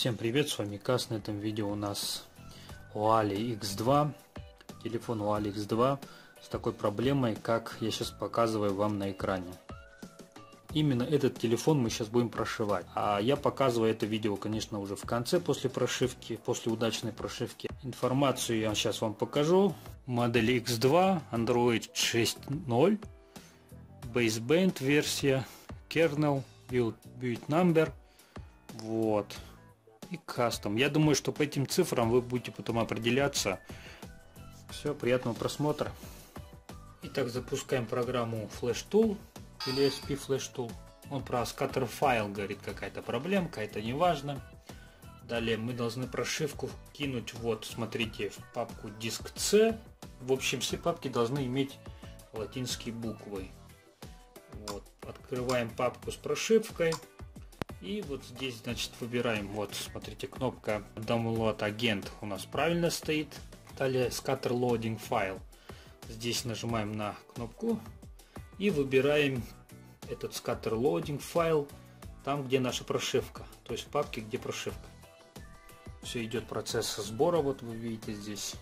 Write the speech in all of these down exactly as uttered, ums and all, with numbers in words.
Всем привет, с вами Кас. На этом видео у нас Huawei икс два, телефон Huawei икс два с такой проблемой, как я сейчас показываю вам на экране. Именно этот телефон мы сейчас будем прошивать. А я показываю это видео, конечно, уже в конце, после прошивки, после удачной прошивки. Информацию я сейчас вам покажу. Модель икс два, Android шесть ноль, Baseband версия, Kernel, Build, build Number, вот. И кастом. Я думаю, что по этим цифрам вы будете потом определяться. Все, приятного просмотра. Итак, запускаем программу Flash Tool или эс пи Flash Tool. Он про scatter файл говорит, какая-то проблемка, это не важно. Далее мы должны прошивку кинуть, вот, смотрите, в папку диск C. В общем, все папки должны иметь латинские буквы. Вот, открываем папку с прошивкой. И вот здесь, значит, выбираем, вот, смотрите, кнопка Download Agent у нас правильно стоит. Далее Scatter Loading File. Здесь нажимаем на кнопку и выбираем этот Scatter Loading File там, где наша прошивка. То есть в папке, где прошивка. Все, идет процесс сбора, вот вы видите здесь.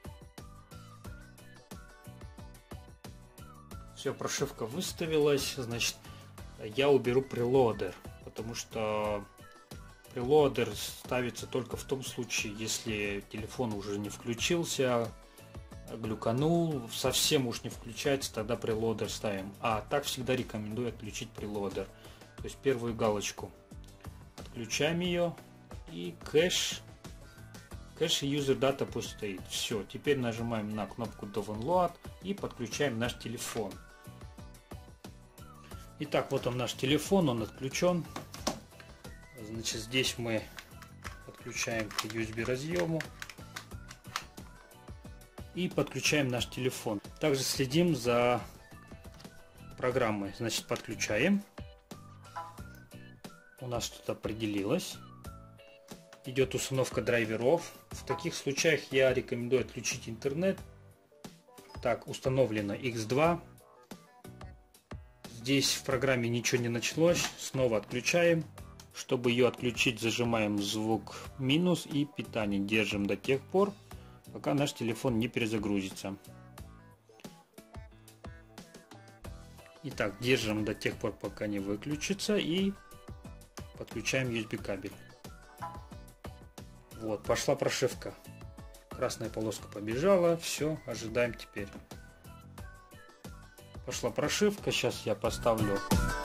Все, прошивка выставилась, значит, я уберу прелодер. Потому что прелодер ставится только в том случае, если телефон уже не включился, глюканул, совсем уж не включается, тогда прелодер ставим. А так всегда рекомендую отключить прелодер. То есть первую галочку отключаем ее, и кэш, кэш и user data пусть стоит. Все, теперь нажимаем на кнопку Download и подключаем наш телефон. Итак, вот он наш телефон, он отключен. Значит, здесь мы подключаем к ю эс би разъему и подключаем наш телефон. Также следим за программой. Значит, подключаем. У нас тут определилось. Идет установка драйверов. В таких случаях я рекомендую отключить интернет. Так, установлено икс два. Здесь в программе ничего не началось. Снова отключаем. Чтобы ее отключить, зажимаем звук минус и питание держим до тех пор, пока наш телефон не перезагрузится. Итак, держим до тех пор, пока не выключится, и подключаем ю эс би кабель. Вот, пошла прошивка. Красная полоска побежала. Все, ожидаем теперь. Пошла прошивка. Сейчас я поставлю.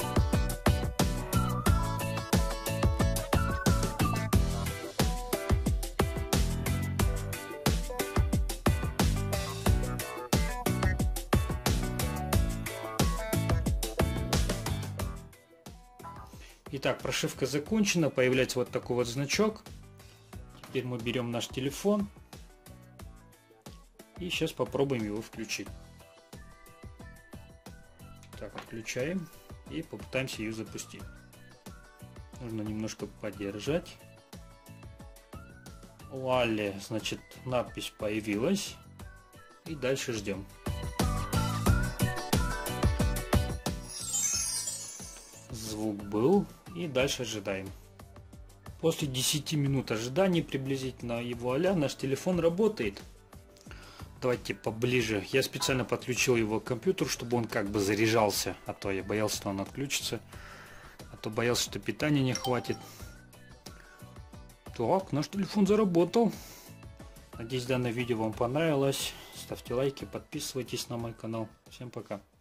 Итак, прошивка закончена, появляется вот такой вот значок. Теперь мы берем наш телефон и сейчас попробуем его включить. Так, отключаем и попытаемся ее запустить. Нужно немножко подержать. Huawei, значит, надпись появилась, и дальше ждем. Звук был. И дальше ожидаем. После десяти минут ожидания приблизительно, и вуаля, наш телефон работает. Давайте поближе. Я специально подключил его к компьютеру, чтобы он как бы заряжался. А то я боялся, что он отключится. А то боялся, что питания не хватит. Так, наш телефон заработал. Надеюсь, данное видео вам понравилось. Ставьте лайки, подписывайтесь на мой канал. Всем пока.